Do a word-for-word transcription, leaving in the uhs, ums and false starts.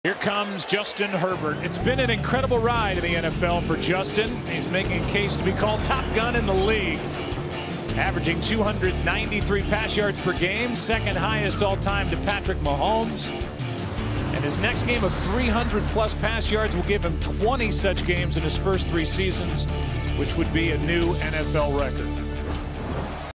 Here comes Justin Herbert. It's been an incredible ride in the N F L for Justin. He's making a case to be called top gun in the league. Averaging two hundred ninety-three pass yards per game, second highest all time to Patrick Mahomes. And his next game of three hundred plus pass yards will give him twenty such games in his first three seasons, which would be a new N F L record.